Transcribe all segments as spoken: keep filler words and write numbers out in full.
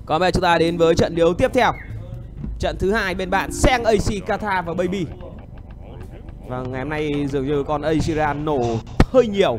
Còn bây giờ chúng ta đến với trận đấu tiếp theo. Trận thứ hai bên bạn Seng a xê Qatar và Baby. Và ngày hôm nay dường như con Asiran nổ hơi nhiều.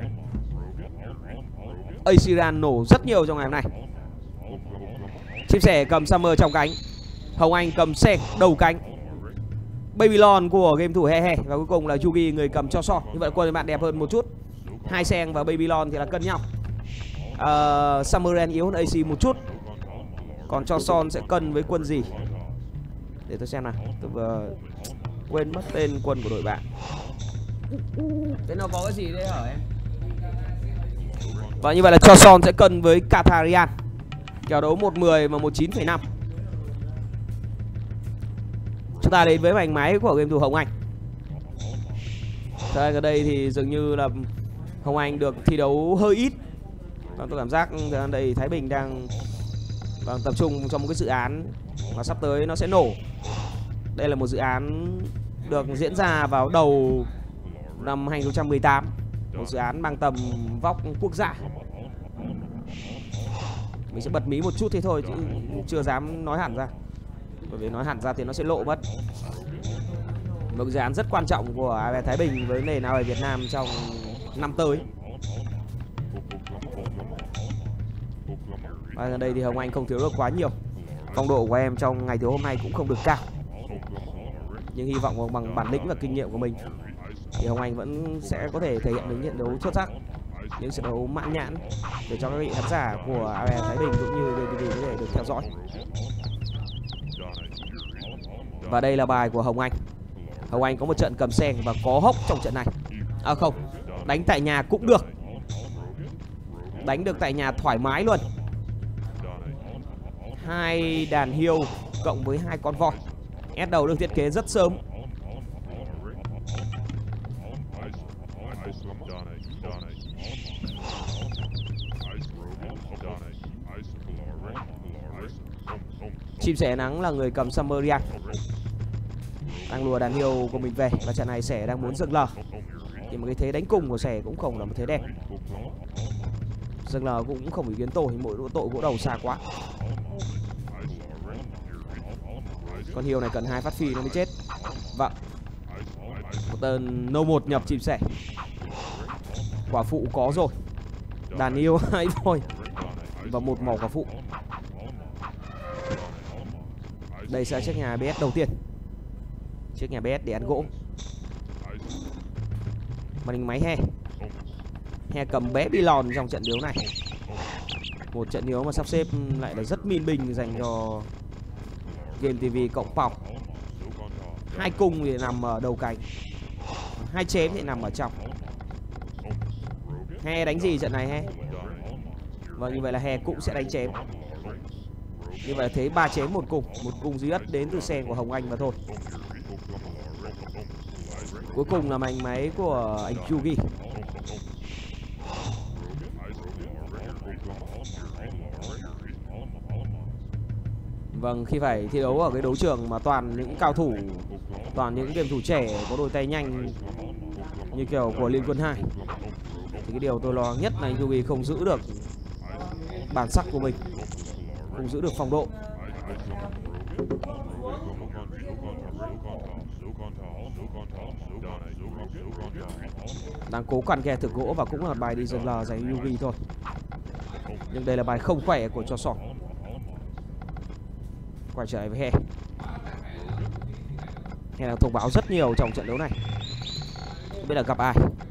Asiran nổ rất nhiều trong ngày hôm nay. Chim sẻ cầm Summer trong cánh, Hồng Anh cầm Seng đầu cánh, Babylon của game thủ He He, và cuối cùng là Yugi người cầm cho Son. Như vậy quân bạn đẹp hơn một chút. Hai Seng và Babylon thì là cân nhau. uh, Summer yếu hơn a xê một chút. Còn cho Son sẽ cân với quân gì? Để tôi xem nào. Tôi vừa quên mất tên quân của đội bạn. Thế nó có cái gì đấy hả em? Và như vậy là cho Son sẽ cân với Kataryan. Kèo đấu một mười và một chín phẩy năm. Chúng ta đến với mảnh máy của game thủ Hồng Anh. Ở đây thì dường như là Hồng Anh được thi đấu hơi ít. Và tôi cảm giác ở đây Thái Bình đang vâng, tập trung trong một cái dự án và sắp tới nó sẽ nổ. Đây là một dự án được diễn ra vào đầu năm hai nghìn không trăm mười tám. Một dự án mang tầm vóc quốc gia. Mình sẽ bật mí một chút thế thôi chứ chưa dám nói hẳn ra. Bởi vì nói hẳn ra thì nó sẽ lộ mất. Một dự án rất quan trọng của a vê Thái Bình với nền a vê Việt Nam trong năm tới. Và ở đây thì Hồng Anh không thiếu được quá nhiều. Phong độ của em trong ngày thiếu hôm nay cũng không được cao. Nhưng hy vọng bằng bản lĩnh và kinh nghiệm của mình thì Hồng Anh vẫn sẽ có thể thể hiện được trận đấu xuất sắc, những trận đấu mãn nhãn để cho các vị khán giả của a vê Thái Bình cũng như vê tê vê có thể được theo dõi. Và đây là bài của Hồng Anh. Hồng Anh có một trận cầm Seng và có hốc trong trận này. À không, đánh tại nhà cũng được. Đánh được tại nhà thoải mái luôn. Hai đàn hiêu cộng với hai con voi. S đầu được thiết kế rất sớm. Chim sẻ nắng là người cầm Summerian, đang lùa đàn hiêu của mình về. Và trận này sẻ đang muốn dừng lờ. thì một cái thế đánh cung của sẻ cũng không là một thế đẹp. Dừng lờ cũng không bị biến tội, mỗi tội gỗ đầu xa quá. Con hiêu này cần hai phát phi nó mới chết. Vâng, một tơn nô một nhập chim sẻ. Quả phụ có rồi, đàn yêu hai thôi và một màu quả phụ. Đây sẽ chiếc nhà bê ét đầu tiên, chiếc nhà bê ét để ăn gỗ. Màn hình máy He He cầm bé Bilon trong trận đấu này. Một trận đấu mà sắp xếp lại là rất min bình dành cho Game ti vi cộng Pau. Hai cung thì nằm ở đầu cánh, hai chém thì nằm ở trong. He đánh gì trận này He? Vâng, như vậy là He cũng sẽ đánh chém. Như vậy là thế ba chém một cung, một cung duy nhất đến từ sen của Hồng Anh mà thôi. Cuối cùng là mảnh máy của anh Yugi. Vâng, khi phải thi đấu ở cái đấu trường mà toàn những cao thủ, toàn những game thủ trẻ có đôi tay nhanh như kiểu của Liên Quân hai, thì cái điều tôi lo nhất là anh Yugi không giữ được bản sắc của mình, không giữ được phong độ. Đang cố cằn kè thực gỗ và cũng là bài đi dừng lờ dành Yugi thôi. Nhưng đây là bài không khỏe của cho Son. Quay trở lại với He. He đang thông báo rất nhiều trong trận đấu này. Không biết là gặp ai.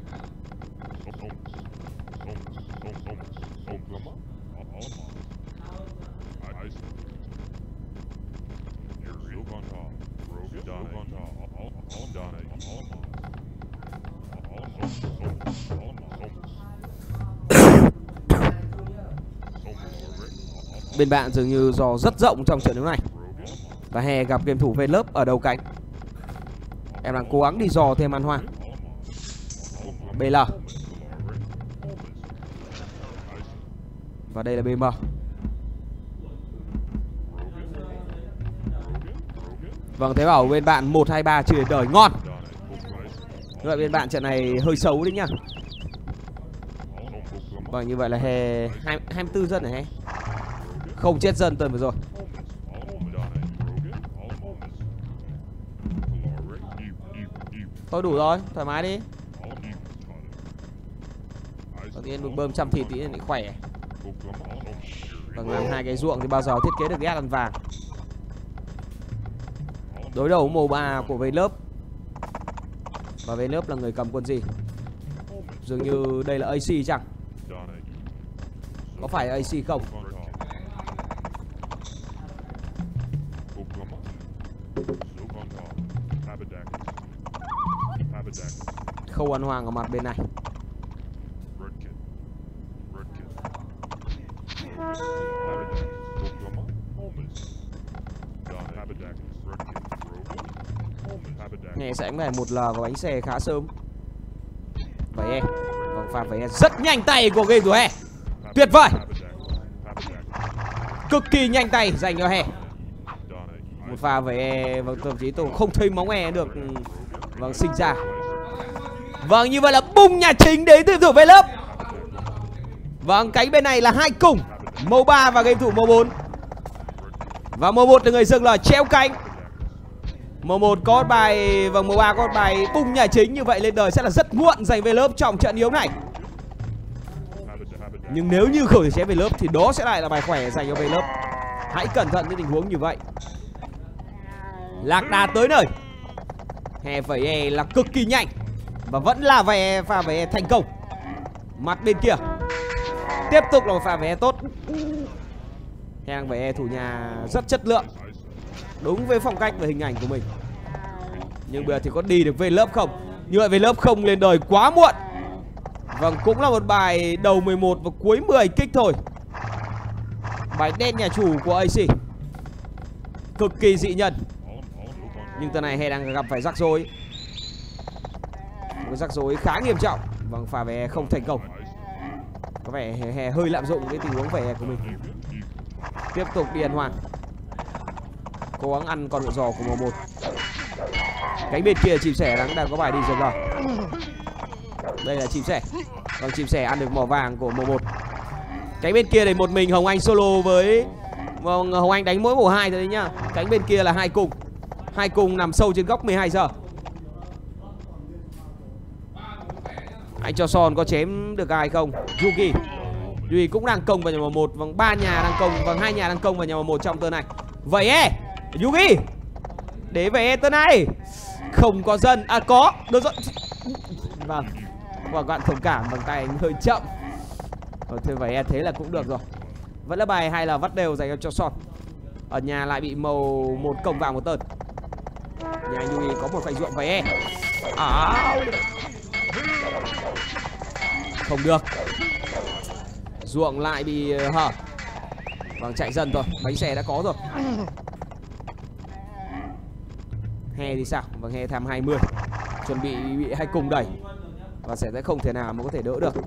Bên bạn dường như do rất rộng trong trận đấu này. Và He gặp game thủ về lớp ở đầu cánh. Em đang cố gắng đi dò thêm ăn hoang. bê lờ. Và đây là bê em. Vâng, thế bảo bên bạn một hai ba chưa đời ngon. Như vậy bên bạn trận này hơi xấu đấy nhá. Vâng, như vậy là He hai mươi tư dân này He. Không chết dân tuần vừa rồi. Thôi đủ rồi, thoải mái đi. Đầu tiên được bơm trăm thịt tí để khỏe. Vâng, làm hai cái ruộng thì bao giờ thiết kế được ghét ăn vàng. Đối đầu màu ba của Vây Lớp. Và Vây Lớp là người cầm quân gì? Dường như đây là a xê chăng? Có phải a xê không? Khâu ăn hoàng ở mặt bên này. Nghe sẽ phải một lờ của bánh xe khá sớm. Vậy em. Vâng, pha phải rất nhanh tay của game thủ He. Tuyệt vời. Cực kỳ nhanh tay dành cho He. Một pha với e, vâng, thậm chí tôi không thấy móng e được vâng sinh ra. Vâng, như vậy là bung nhà chính đến từ thủ Vây Lớp. Vâng, cánh bên này là hai cùng, màu ba và game thủ màu bốn. Và màu một là người dừng là treo cánh. Màu một có bài, vâng, màu ba có bài bung nhà chính, như vậy lên đời sẽ là rất muộn dành Vây Lớp trong trận yếu này. Nhưng nếu như không thể chém Vây Lớp thì đó sẽ lại là bài khỏe dành cho Vây Lớp. Hãy cẩn thận những tình huống như vậy. Lạc Đà tới nơi. He phải e là cực kỳ nhanh. Và vẫn là về pha về thành công. Mặt bên kia tiếp tục là một pha về tốt. He đang về thủ nhà rất chất lượng, đúng với phong cách và hình ảnh của mình. Nhưng bây giờ thì có đi được Vây Lớp không? Như vậy Vây Lớp không lên đời quá muộn. Vâng, cũng là một bài đầu mười một và cuối mười kích thôi. Bài đen nhà chủ của a xê. Cực kỳ dị nhân. Nhưng tờ này He đang gặp phải rắc rối. Một rắc rối khá nghiêm trọng. Vâng, pha về không thành công. Có vẻ He, He hơi lạm dụng cái tình huống về của mình. Tiếp tục đi ăn hoàng. Cố gắng ăn con ngựa giò của màu một. Cánh bên kia chim sẻ đang, đang có bài đi dần rồi. Đây là chim sẻ. Vâng, chim sẻ ăn được mỏ vàng của màu một. Cánh bên kia để một mình Hồng Anh solo với vâng, Hồng Anh đánh mỗi màu hai thôi đấy nhá. Cánh bên kia là hai cùng. Hai cùng nằm sâu trên góc mười hai giờ. Anh cho Son có chém được ai không? Yuki. Yuki cũng đang công vào nhà màu một. Vâng, ba nhà đang công, vâng, hai nhà đang công vào nhà màu một trong turn này. Vậy e Yuki để về turn này. Không có dân, à có được rồi. Vâng, và các bạn thông cảm, bằng tay anh hơi chậm. Ờ, thôi vậy thế là cũng được rồi. Vẫn là bài hay là vắt đều dành cho Son. Ở nhà lại bị màu một công vào một tơn. Nhà anh Yuki có một khoảnh ruộng vậy e. À, không được. Ruộng lại bị hở. Vâng, chạy dần rồi, bánh xe đã có rồi. He thì sao? Vâng, He tham hai mươi. Chuẩn bị bị hai cùng đẩy. Và sẽ không thể nào mà có thể đỡ được.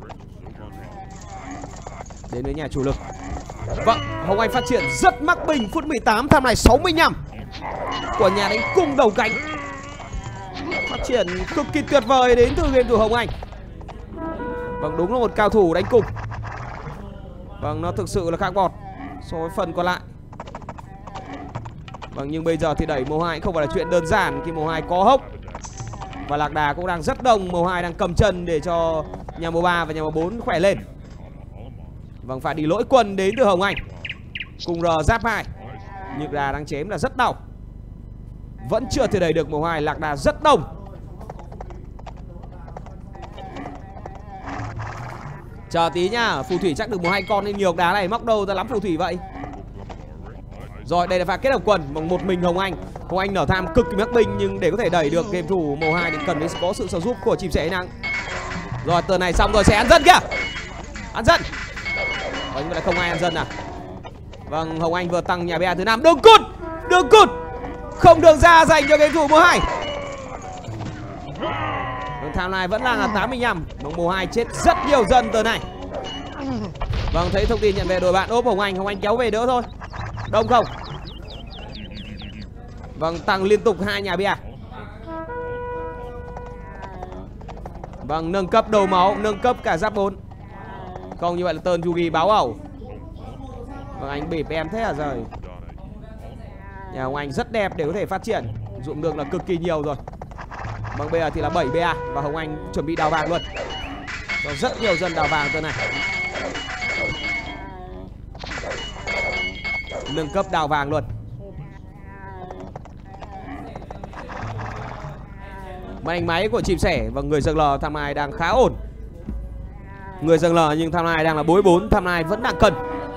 Đến với nhà chủ lực. Vâng, Hồng Anh phát triển rất mắc bình. Phút mười tám, tham này sáu mươi lăm của nhà đánh cung đầu cánh. Phát triển cực kỳ tuyệt vời đến từ game thủ Hồng Anh. Vâng, đúng là một cao thủ đánh cung. Vâng, nó thực sự là khác bọt so với phần còn lại. Vâng, nhưng bây giờ thì đẩy màu hai không phải là chuyện đơn giản khi màu hai có hốc. Và Lạc Đà cũng đang rất đông. Màu hai đang cầm chân để cho nhà màu ba và nhà màu bốn khỏe lên. Vâng, phải đi lỗi quân đến từ Hồng Anh. Cùng R giáp hai. Nhưng Đà đang chém là rất đau. Vẫn chưa thể đẩy được màu hai. Lạc Đà rất đông. Chờ tí nhá, phù thủy chắc được một hai con nên nhiều đá này, móc đâu ra lắm phù thủy vậy. Rồi, đây là pha kết hợp quần bằng một mình Hồng Anh. Hồng Anh nở tham cực kỳ mắc binh, nhưng để có thể đẩy được game thủ màu hai thì cần phải có sự trợ giúp của chim sẻ nắng. Rồi, tờ này xong rồi, sẽ ăn dân kìa. Ăn dân. Ờ, nhưng mà lại không ai ăn dân à. Vâng, Hồng Anh vừa tăng nhà bè thứ năm. Đường cút, đường cút. Không đường ra dành cho game thủ màu hai. Vâng, tham này vẫn đang là tám mươi lăm. Vâng, màu hai chết rất nhiều dân tờ này. Vâng, thấy thông tin nhận về đội bạn ốp Hồng Anh. Hồng Anh kéo về đỡ thôi. Đông không? Vâng, tăng liên tục hai nhà bia. Vâng, nâng cấp đầu máu, nâng cấp cả giáp bốn. Không, như vậy là tơn Yugi báo ẩu. Vâng, anh bịp em thế à rồi. Nhà Hồng Anh rất đẹp để có thể phát triển. Dụng đường là cực kỳ nhiều rồi. Vâng, bây giờ thì là bảy bê a và Hồng Anh chuẩn bị đào vàng luôn. Có rất nhiều dân đào vàng từ này. Nâng cấp đào vàng luôn. Màn hình máy của chim sẻ và người dâng lờ tham ai đang khá ổn. Người dâng lờ nhưng tham ai đang là bốn bốn, tham ai vẫn đang cần.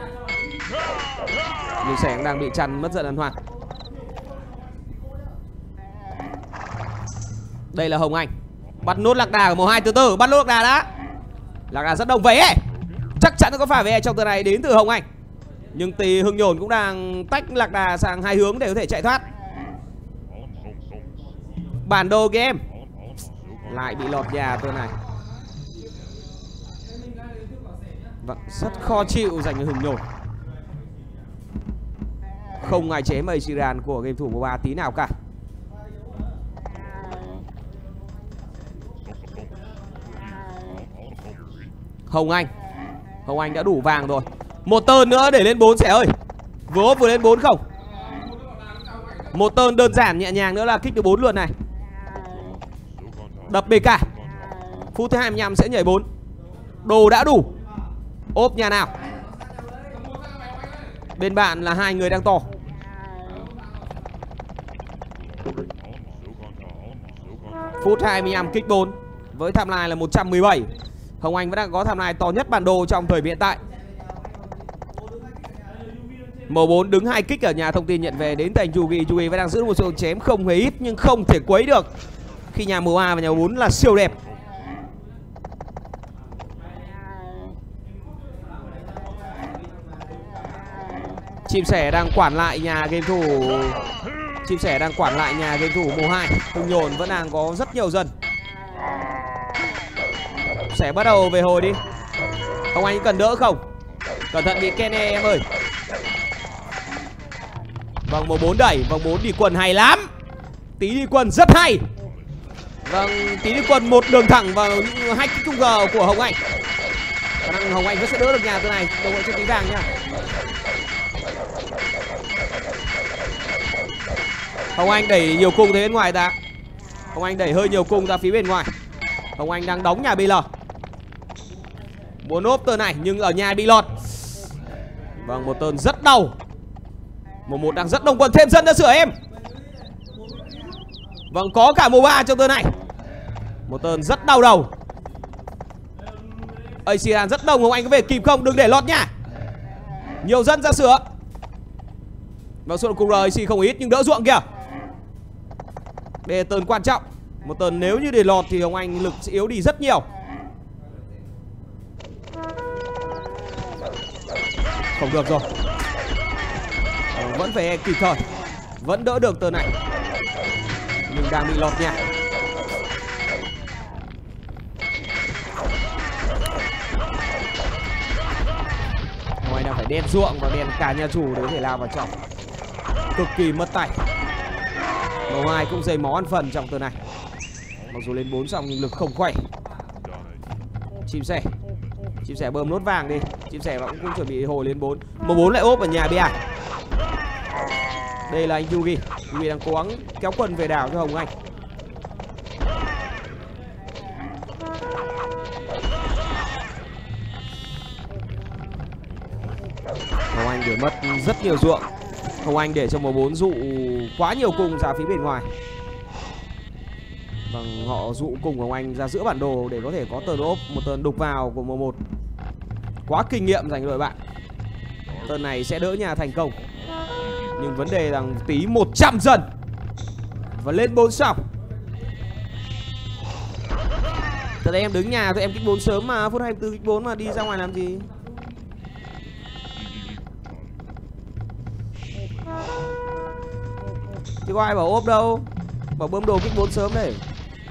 Nhưng sẻ đang bị chặn mất giận ân hoàng. Đây là Hồng Anh. Bắt nốt lạc đà của màu hai từ từ, bắt nốt lạc đà đã. Lạc đà rất đông vậy ấy. Chắc chắn có phải về trong từ này đến từ Hồng Anh. Nhưng tí Hưng Nhồn cũng đang tách lạc đà sang hai hướng để có thể chạy thoát. Bản đồ game lại bị lọt nhà từ này. Vâng, rất khó chịu dành cho Hưng Nhồn. Không ai chế mây Siran của game thủ của ba tí nào cả. Hồng Anh. Hồng Anh đã đủ vàng rồi. Một tơn nữa để lên bốn sẻ ơi. Vừa ốp vừa lên bốn không? Một tơn đơn giản nhẹ nhàng nữa là kích được bốn luôn này. Đập bê ca. Phút thứ hai mươi lăm sẽ nhảy bốn. Đồ đã đủ. Ốp nhà nào. Bên bạn là hai người đang to. Phút hai mươi lăm kích bốn. Với tham lai là một trăm mười bảy. Hồng Anh vẫn đang có tham lai to nhất bản đồ trong thời hiện tại. M bốn đứng hai kích ở nhà thông tin nhận về đến thành Yugi. Yugi vẫn đang giữ một số chém không hề ít nhưng không thể quấy được. Khi nhà M ba và nhà M bốn là siêu đẹp. Chim sẻ đang quản lại nhà game thủ. Chim sẻ đang quản lại nhà game thủ mùa hai. Hưng Nhồn vẫn đang có rất nhiều dân. Sẻ bắt đầu về hồi đi. Hồng Anh cần đỡ không? Cẩn thận bị Kene em ơi. Vâng, một bốn đẩy. Vâng, bốn đi quần hay lắm. Tí đi quần rất hay. Vâng, tí đi quần một đường thẳng vào những hai kích trung G của Hồng Anh. Khả năng Hồng Anh vẫn sẽ đỡ được nhà từ này. Đồng đội cho tí vàng nha. Hồng Anh đẩy nhiều cung thế bên ngoài ta. Hồng Anh đẩy hơi nhiều cung ra phía bên ngoài. Hồng Anh đang đóng nhà bê lờ. Muốn ốp tơn này nhưng ở nhà bị lọt. Vâng, một tơn rất đau. Một một đang rất đông quân. Thêm dân ra sửa em. Vâng, có cả mùa ba trong tơn này. Một tơn rất đau đầu. Asian rất đông. Hồng Anh có về kịp không? Đừng để lọt nha. Nhiều dân ra sửa. Vâng, số cùng R a xê không ít nhưng đỡ ruộng kìa. Đây là tơn quan trọng. Một tơn nếu như để lọt thì Hồng Anh lực sẽ yếu đi rất nhiều. Không được rồi. Ờ, vẫn phải kịp thời. Vẫn đỡ được tơn này. Nhưng đang bị lọt nha. Hồng Anh đang phải đen ruộng và đen cả nhà chủ để có thể lao vào trong. Cực kỳ mất tay. Màu hai cũng dày máu ăn phần trong tơn này. Mặc dù lên bốn xong nhưng lực không quay. Chim sẻ. Chim sẻ bơm nốt vàng đi. Chim sẻ cũng, cũng chuẩn bị hồi lên bốn. M bốn lại ốp ở nhà bê a. Đây là anh Yugi. Yugi đang cố gắng kéo quân về đảo cho Hồng Anh. Hồng Anh để mất rất nhiều ruộng. Hồng Anh để cho M bốn dụ quá nhiều cung ra phía bên ngoài. Vâng, họ dụ cùng Hồng Anh ra giữa bản đồ để có thể có tơn ốp. Một tơn đục vào của M một. Quá kinh nghiệm dành cho đội bạn. Tơn này sẽ đỡ nhà thành công. Nhưng vấn đề rằng tí một trăm dần. Và lên bốn xong. Thật ra em đứng nhà thì em kích bốn sớm mà. Phút hai mươi tư kích bốn mà đi ra ngoài làm gì. Chứ có ai bảo ốp đâu. Bảo bơm đồ kích bốn sớm đấy.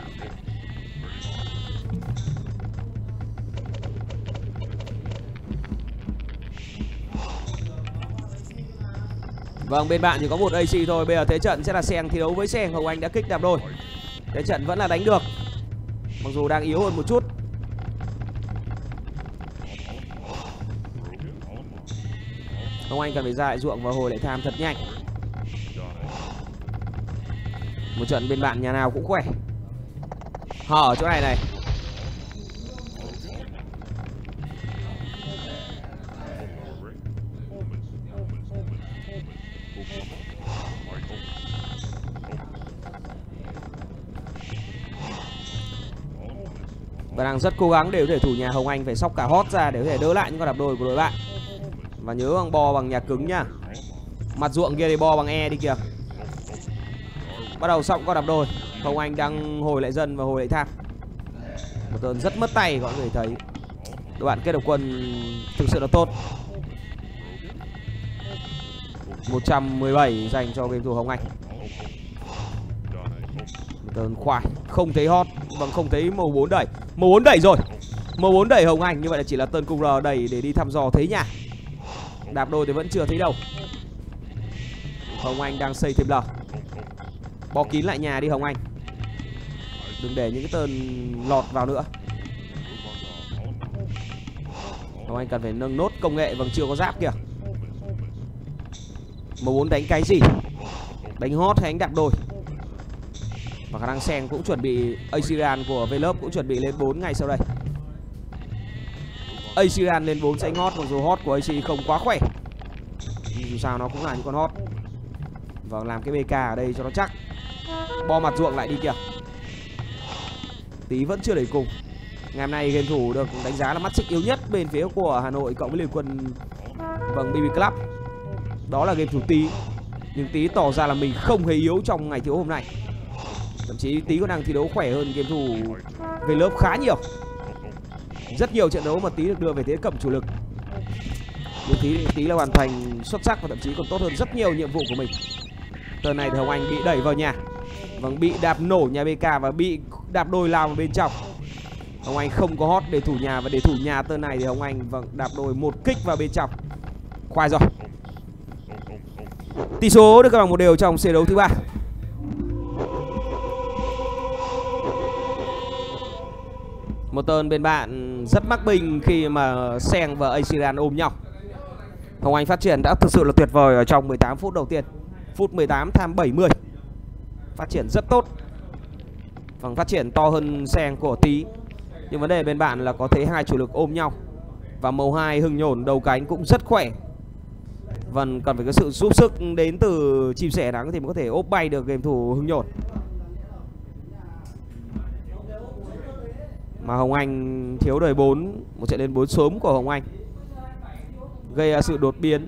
Vâng, bên bạn chỉ có một a xê thôi. Bây giờ thế trận sẽ là Seng thi đấu với Seng. Hồng Anh đã kích đạp đôi. Thế trận vẫn là đánh được. Mặc dù đang yếu hơn một chút. Hồng Anh cần phải ra lại ruộng và hồi lại tham thật nhanh. Một trận bên bạn nhà nào cũng khỏe. Hở ở chỗ này này. Và đang rất cố gắng để có thể thủ nhà Hồng Anh phải sóc cả hót ra để có thể đỡ lại những con đạp đôi của đội bạn. Và nhớ bằng bo bằng nhà cứng nhá. Mặt ruộng kia thì bo bằng E đi kìa. Bắt đầu sóc con đạp đôi. Hồng Anh đang hồi lại dân và hồi lại tham. Một tơn rất mất tay, mọi người thấy. Đội bạn kết hợp quân thực sự là tốt. một trăm mười bảy dành cho game thủ Hồng Anh. Một tơn khoai, không thấy hot, vâng không thấy màu bốn đẩy. Màu bốn đẩy rồi. Màu bốn đẩy Hồng Anh, như vậy là chỉ là tơn cung R đẩy để đi thăm dò thấy nhà. Đạp đôi thì vẫn chưa thấy đâu. Hồng Anh đang xây thêm L. Bó kín lại nhà đi Hồng Anh. Đừng để những cái tơn lọt vào nữa. Hồng Anh cần phải nâng nốt công nghệ, vâng chưa có giáp kìa. Màu bốn đánh cái gì? Đánh hot hay đánh đạp đôi? Và khả năng Seng cũng chuẩn bị, Asiran của Vlop cũng chuẩn bị lên bốn ngay sau đây. Asiran lên bốn sẽ đánh hot, mặc dù hot của a xê không quá khỏe. Nhưng dù sao nó cũng là những con hot. Và làm cái bê ca ở đây cho nó chắc. Bo mặt ruộng lại đi kìa. Tí vẫn chưa đẩy cùng. Ngày hôm nay game thủ được đánh giá là mắt xích yếu nhất bên phía của Hà Nội cộng với Liên Quân vâng bê bê Club. Đó là game thủ Tí. Nhưng Tí tỏ ra là mình không hề yếu trong ngày thi đấu hôm nay. Thậm chí Tí có đang thi đấu khỏe hơn game thủ Vlop khá nhiều. Rất nhiều trận đấu mà Tí được đưa về thế cầm chủ lực. Nhưng Tí, Tí là hoàn thành xuất sắc và thậm chí còn tốt hơn rất nhiều nhiệm vụ của mình. Tờ này thì Hồng Anh bị đẩy vào nhà. Vâng, bị đạp nổ nhà bê ca và bị đạp đôi lao vào bên trong. Hồng Anh không có hot để thủ nhà. Và để thủ nhà tờ này thì Hồng Anh vâng đạp đôi một kích vào bên trong. Khoai rồi. Tỷ số được cân bằng một đều trong set đấu thứ ba. Một tơn bên bạn rất mắc bình khi mà Seng và Asiran ôm nhau. Hồng Anh phát triển đã thực sự là tuyệt vời ở trong mười tám phút đầu tiên. Phút mười tám tham bảy mươi. Phát triển rất tốt. Vâng, phát triển to hơn Seng của Tí. Nhưng vấn đề bên bạn là có thấy hai chủ lực ôm nhau. Và màu hai Hưng Nhổn đầu cánh cũng rất khỏe. Vâng, cần phải có sự giúp sức đến từ chim sẻ nắng thì mới có thể ốp bay được game thủ Hưng Nhổn. Mà Hồng Anh thiếu đời bốn. Một trận lên bốn sớm của Hồng Anh gây ra sự đột biến.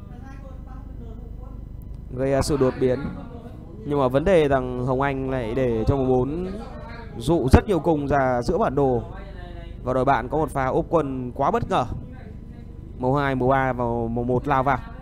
Gây ra sự đột biến. Nhưng mà vấn đề rằng Hồng Anh lại để cho màu bốn dụ rất nhiều cung ra giữa bản đồ. Và đội bạn có một pha ốp quân quá bất ngờ. Màu hai, màu ba và màu một lao vào.